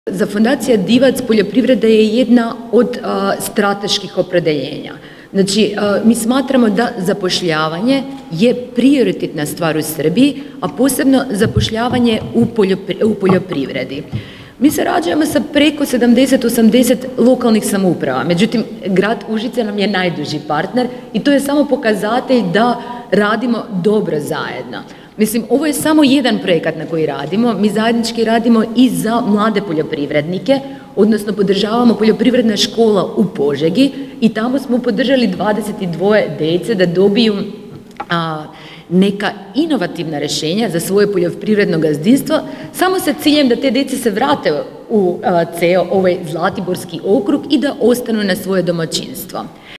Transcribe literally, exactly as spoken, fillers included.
Za Fondacija Divac poljoprivreda je jedna od a, strateških opredeljenja. Znači, a, mi smatramo da zapošljavanje je prioritetna stvar u Srbiji, a posebno zapošljavanje u, poljopri, u poljoprivredi. Mi sarađujemo sa preko sedamdeset do osamdeset lokalnih samouprava, međutim, grad Užice nam je najduži partner i to je samo pokazatelj da radimo dobro zajedno. Mislim, ovo je samo jedan projekat na koji radimo. Mi zajednički radimo i za mlade poljoprivrednike, odnosno podržavamo poljoprivredna škola u Požegi i tamo smo podržali dvadeset dvoje dece da dobiju a, neka inovativna rješenja za svoje poljoprivredno gazdinstvo, samo sa ciljem da te dece se vrate u a, ceo ovaj Zlatiborski okrug i da ostanu na svoje domaćinstvo.